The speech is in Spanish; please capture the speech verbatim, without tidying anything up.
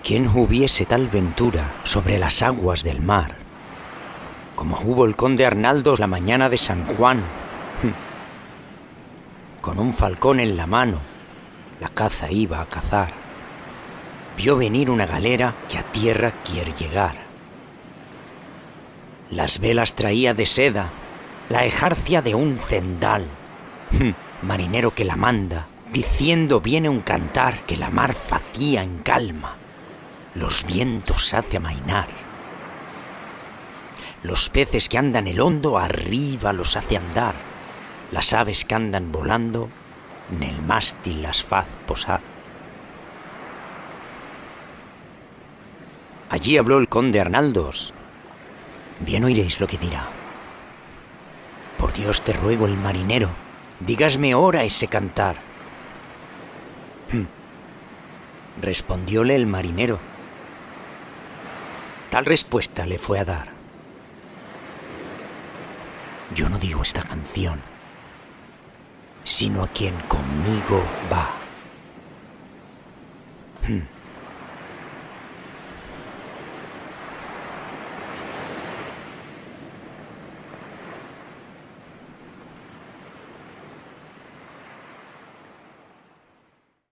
¿Quién hubiese tal ventura sobre las aguas del mar, como hubo el conde Arnaldos la mañana de San Juan? Con un falcón en la mano, la caza iba a cazar. Vio venir una galera que a tierra quiere llegar. Las velas traía de seda, la ejarcia de un cendal. Marinero que la manda, diciendo viene un cantar que la mar facía en calma. Los vientos hace amainar. Los peces que andan el hondo arriba los hace andar. Las aves que andan volando en el mástil las faz posar. Allí habló el conde Arnaldos. Bien oiréis lo que dirá. Por Dios te ruego, el marinero, dígasme ahora ese cantar. Hm. Respondióle el marinero. Tal respuesta le fue a dar. Yo no digo esta canción, sino a quien conmigo va. Hmm.